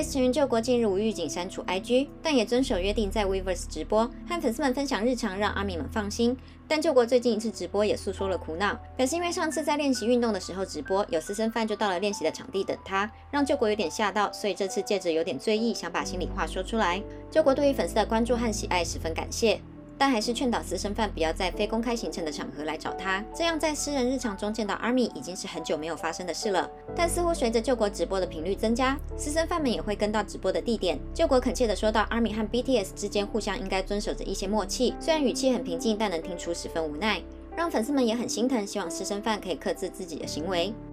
BTS 成员救国近日无预警删除 IG， 但也遵守约定在 Weverse 直播，和粉丝们分享日常，让阿米们放心。但救国最近一次直播也诉说了苦恼，表示因为上次在练习运动的时候直播，有私生饭就到了练习的场地等他，让救国有点吓到，所以这次借着有点醉意，想把心里话说出来。救国对于粉丝的关注和喜爱十分感谢。但还是劝导私生饭不要在非公开行程的场合来找他，这样在私人日常中见到 ARMY 已经是很久没有发生的事了。但似乎随着救国直播的频率增加，私生饭们也会跟到直播的地点。救国恳切地说到 ，ARMY 和 BTS 之间互相应该遵守着一些默契，虽然语气很平静，但能听出十分无奈，让粉丝们也很心疼，希望私生饭可以克制自己的行为。